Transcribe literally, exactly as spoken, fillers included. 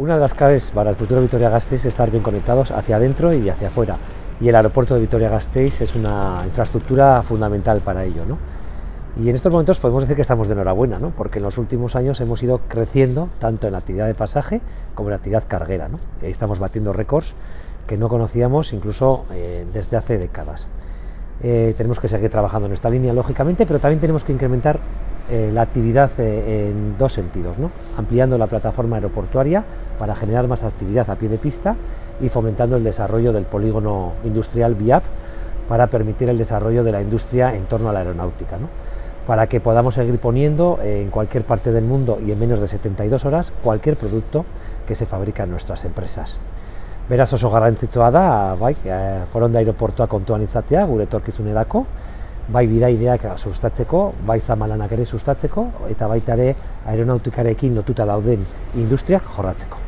Una de las claves para el futuro de Vitoria-Gasteiz es estar bien conectados hacia adentro y hacia afuera. Y el aeropuerto de Vitoria-Gasteiz es una infraestructura fundamental para ello, ¿no? Y en estos momentos podemos decir que estamos de enhorabuena, ¿no? Porque en los últimos años hemos ido creciendo tanto en la actividad de pasaje como en la actividad carguera, ¿no? Y ahí estamos batiendo récords que no conocíamos incluso eh, desde hace décadas. Eh, tenemos que seguir trabajando en esta línea, lógicamente, pero también tenemos que incrementar eh, la actividad eh, en dos sentidos, ¿no? Ampliando la plataforma aeroportuaria para generar más actividad a pie de pista y fomentando el desarrollo del polígono industrial V I A P para permitir el desarrollo de la industria en torno a la aeronáutica, ¿no? Para que podamos seguir poniendo en cualquier parte del mundo y en menos de setenta y dos horas cualquier producto que se fabrica en nuestras empresas. Beraz oso garrantzitsua da, bai, foronda aireportua kontuan izatea gure etorkizunerako, bai bidaideak sustatzeko, bai zamalanak ere sustatzeko, eta baita ere aeronautikarekin lotuta dauden industriak jorratzeko.